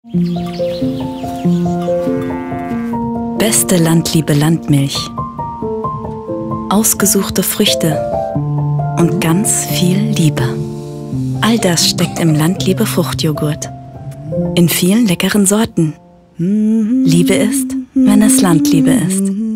Beste Landliebe Landmilch. Ausgesuchte Früchte und ganz viel Liebe. All das steckt im Landliebe Fruchtjoghurt. In vielen leckeren Sorten. Liebe ist, wenn es Landliebe ist.